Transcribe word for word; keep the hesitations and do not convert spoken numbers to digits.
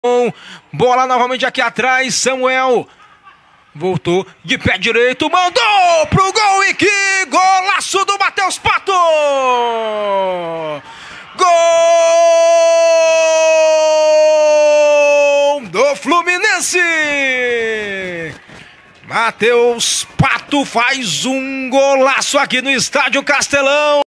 Bola novamente aqui atrás, Samuel voltou de pé direito, mandou pro gol e que golaço do Matheus Pato! Gol do Fluminense! Matheus Pato faz um golaço aqui no Estádio Castelão.